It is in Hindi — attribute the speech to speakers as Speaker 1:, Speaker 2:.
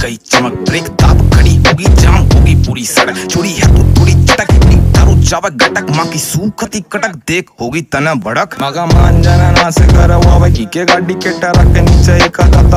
Speaker 1: गई चमक, ब्रेक दाब खड़ी होगी, जाम होगी पूरी सड़क, छोड़ी है तो थोड़ी चटक, दारू चावक गटक, माँ की सूखती कटक, देख होगी तना भड़क। मगा मान जाना ना से करवा की के गाड़ी के टरक के नीचे एक